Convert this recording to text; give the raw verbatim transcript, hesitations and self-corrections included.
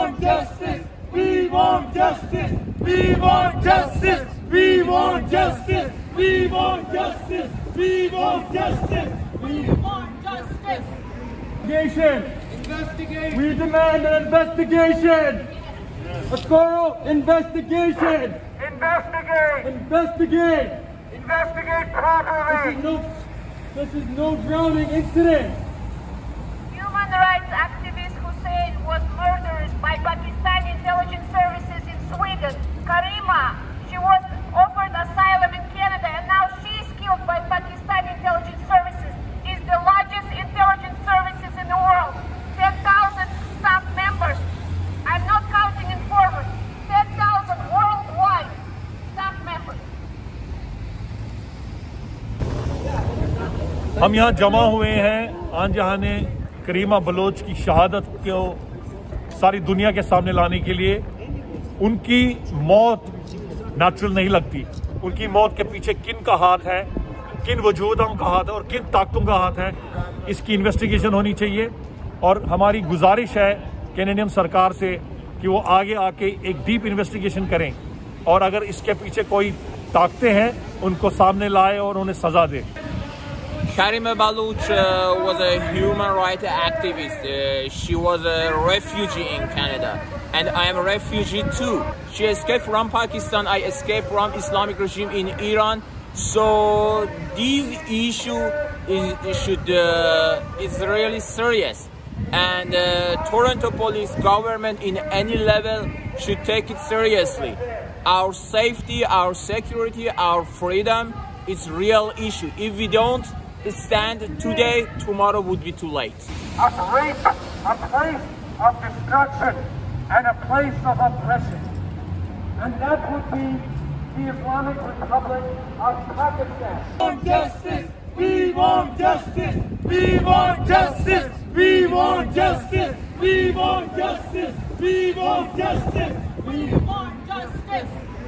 want justice. We want justice. We want justice. We want justice. We want justice. We want justice. We want justice. Investigation. Investigation. We demand an investigation. A thorough investigation. Investigate. Investigate. Investigate properly. This is no, this is no drowning incident. Human rights activist Hussein was murdered by Pakistani intelligence services in Sweden. Karima, she was offered asylum in Canada and now she's killed by Pakistani intelligence services. Is the largest intelligence services in the world. ten thousand staff members. I'm not counting informers. ten thousand worldwide staff members. हम यहाँ जमा हुए हैं आन जहाने करीमा Bloch की शहादत को सारी दुनिया के सामने लाने के लिए। उनकी मौत नेचुरल नहीं लगती। उनकी मौत के पीछे किन का हाथ है, किन वजूदों का हाथ है और किन ताकतों का हाथ है, इसकी इन्वेस्टिगेशन होनी चाहिए। और हमारी गुजारिश है कैनेडियन सरकार से कि वो आगे आके एक डीप इन्वेस्टिगेशन करें और अगर इसके पीछे कोई ताकतें हैं उनको सामने लाए और उन्हें सजा दें। Karima Baloch uh, was a human rights activist. Uh, she was a refugee in Canada, and I am a refugee too. She escaped from Pakistan. I escaped from Islamic regime in Iran. So this issue is should uh, is really serious, and uh, Toronto police government in any level should take it seriously. Our safety, our security, our freedom is real issue. If we don't stand today, tomorrow would be too late. A rape, a place of destruction, and a place of oppression. And that would be the Islamic Republic of Pakistan. We want justice. We want justice. We want justice. We want justice. We want justice. We want justice. We want justice.